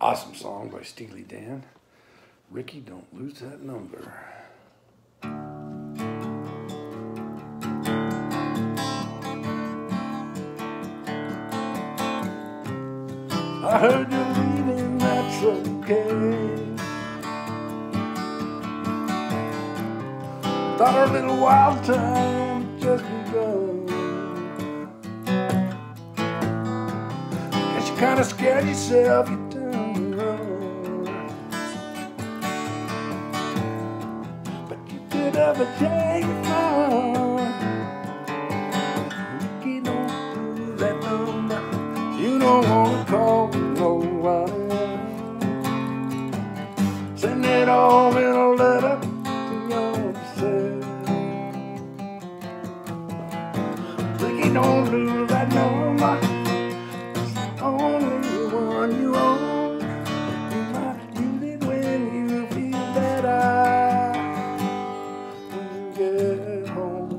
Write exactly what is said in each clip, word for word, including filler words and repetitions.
Awesome song by Steely Dan. Ricky, don't lose that number. I heard you're leaving, that's okay. Thought our little wild time had just begun. Guess you kinda scared yourself, you turned around. But you could have a change of heart. Ricky, don't lose that number. You don't wanna call nobody else. Send it all in a letter to yourself. Ricky, don't lose that number. It's the only one you own. You might use it when you feel better, when you get home.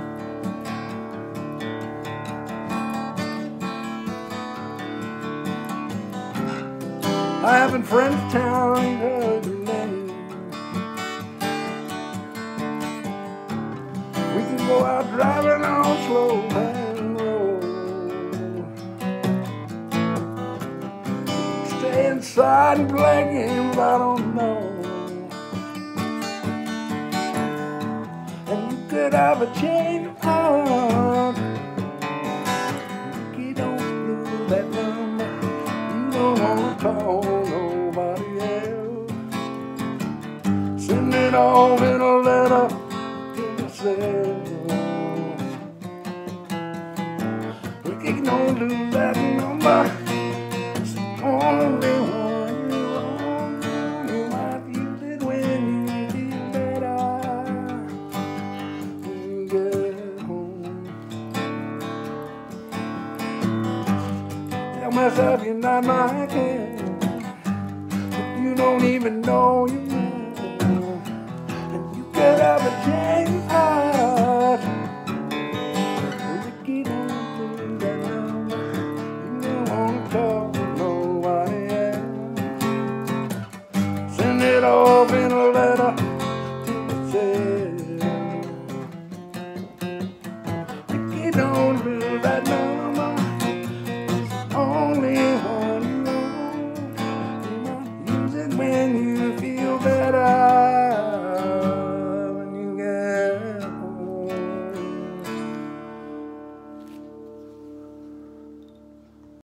I haven't friends in town, ain't heard your name. We can go out driving on slow hand road. Stay inside and play games I don't know. And you could have a change of heart. Ricky, don't lose that number. You don't wanna call nobody else. Send it all in a letter to yourself. Ricky, don't lose that number. It's the only one you own. You might use it when you feel better, when you get home. Tell myself you're not my kind, but you don't even know you know. And you could have a change of heart.